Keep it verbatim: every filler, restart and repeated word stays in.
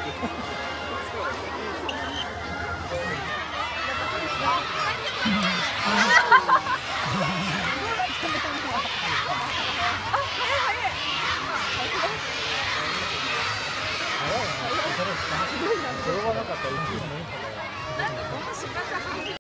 転ばなかったらいいんじゃないかな。